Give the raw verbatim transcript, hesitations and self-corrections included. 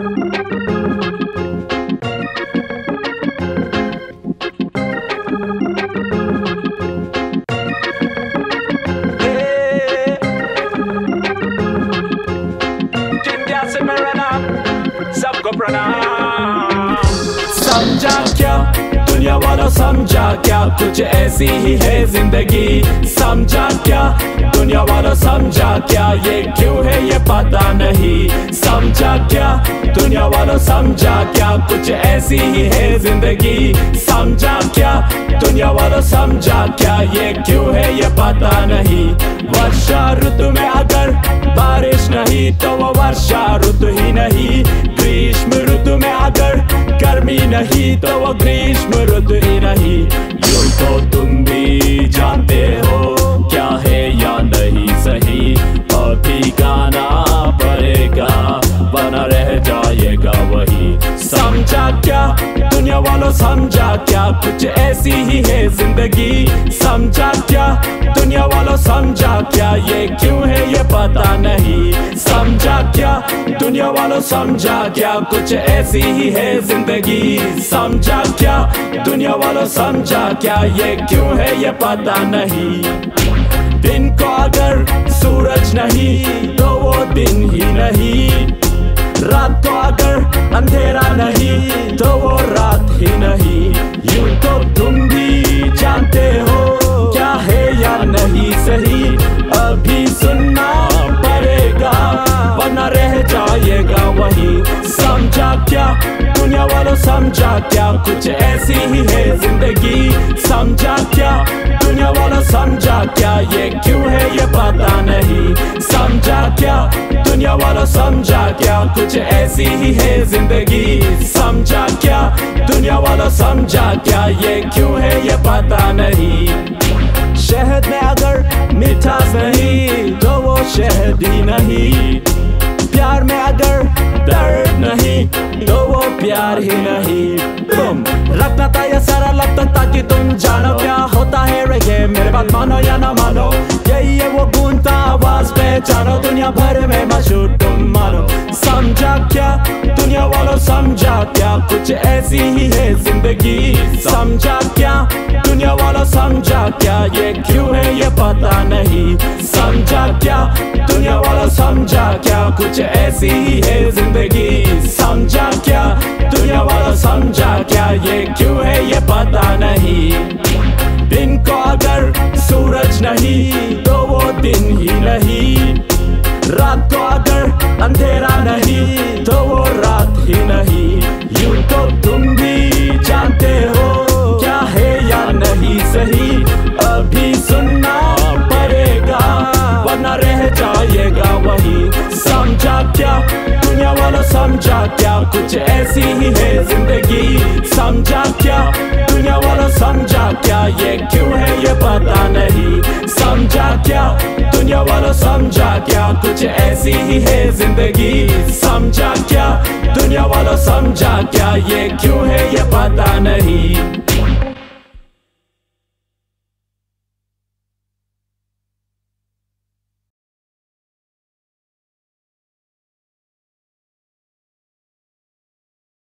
सबको प्रणाम। समझा क्या दुनिया वालों, समझा क्या कुछ ऐसी ही है जिंदगी। समझा क्या दुनिया वालों, समझा क्या ये क्यों है ये पता नहीं। समझा क्या दुनिया वालों, समझा क्या कुछ ऐसी ही है जिंदगी। समझा क्या दुनिया वालों, समझा क्या ये क्यों है ये पता नहीं। वर्षा ऋतु में अगर बारिश नहीं तो वो वर्षा ऋतु ही नहीं। ग्रीष्म ऋतु में अगर गर्मी नहीं तो वो ग्रीष्म ऋतु ही नहीं। यूं तो तुम भी जानते हो क्या है या नहीं सही। अभी गाना पड़ेगा बना रह जाएगा वही। समझा क्या दुनिया वालों, समझा क्या कुछ ऐसी ही है जिंदगी। समझा क्या दुनिया वालों, समझा क्या ये क्यों है ये पता नहीं। समझा क्या दुनिया वालों, समझा क्या कुछ ऐसी ही है जिंदगी। समझा क्या दुनिया वालों, समझा क्या ये क्यों है ये पता नहीं। दिन को अगर सूरज नहीं तो वो दिन ही नहीं। रात को अगर अंधेरा नहीं तो वो रात ही नहीं। यूं तो तुम भी जानते हो क्या है या नहीं सही। अभी सुनना पड़ेगा वरना रह जाएगा वही। समझा क्या दुनिया वालों, समझा क्या कुछ ऐसी ही है जिंदगी। समझा क्या दुनिया वालों, समझा क्या ये क्यों है ये पता नहीं। समझा क्या दुनिया वालों, समझा क्या कुछ ऐसी ही है जिंदगी। समझा क्या दुनिया वालों, समझा क्या ये क्यों है ये पता नहीं। शहद में अगर मिठास नहीं तो वो शहद ही नहीं। प्यार में अगर दर्द नहीं तो वो प्यार ही नहीं। तुम रखना था ये सारा लब तक ताकि तुम जानो क्या होता है ये। मेरे बात मानो या ना मानो, यही है वो गूंजता आवाज पहचानो। दुनिया भर में मशहूर तुम मानो। समझा क्या दुनिया वालों, समझा क्या कुछ ऐसी ही है जिंदगी। समझा क्या दुनिया वालों, समझा क्या ये क्यों है ये पता नहीं। समझा क्या दुनिया वालों, समझा क्या कुछ ऐसी ही है जिंदगी। समझा क्या दुनिया वालों, समझा क्या ये क्यों है ये पता नहीं। दिन को अगर सूरज नहीं तो वो दिन ही नहीं। रात को अगर अंधेरा नहीं तो वो रात ही नहीं। यूं तो तुम भी जानते हो क्या है या नहीं सही। अभी सुनना पड़ेगा वरना रह जाएगा वही। समझा क्या दुनिया वालों, समझा क्या कुछ ऐसी ही है जिंदगी। समझा क्या दुनिया वालों, समझा क्या ये क्यों है ये पता नहीं। समझा क्या दुनिया वालों, समझा क्या कुछ ऐसी ही है जिंदगी। समझा क्या दुनिया वालों, समझा क्या ये क्यों है ये पता नहीं।